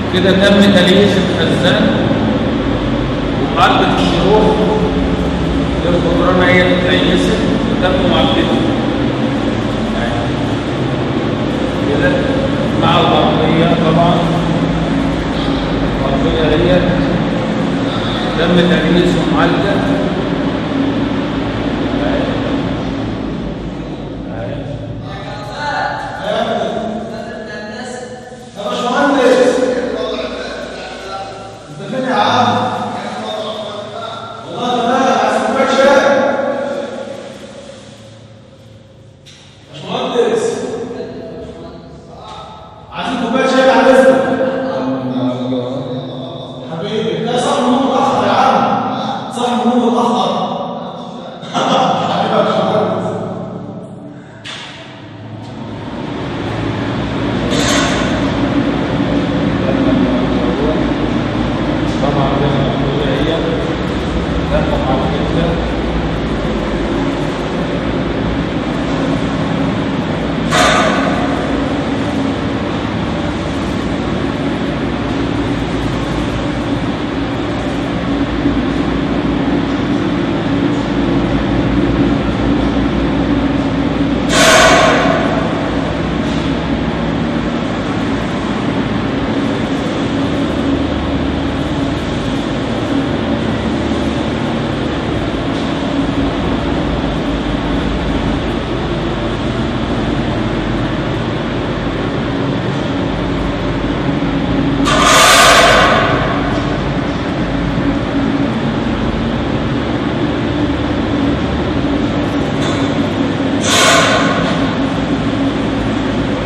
كده تم تليس الخزان ومعالجة الشروط للخضران هي اتليست وتم معالجتها كده مع البرقية طبعا. البرقية هي تم تليس ومعالجة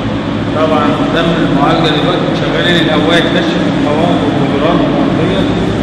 طبعا تم المعالجه دلوقتي، شغالين الهواء يكتشف الهواء والقدرات الارضيه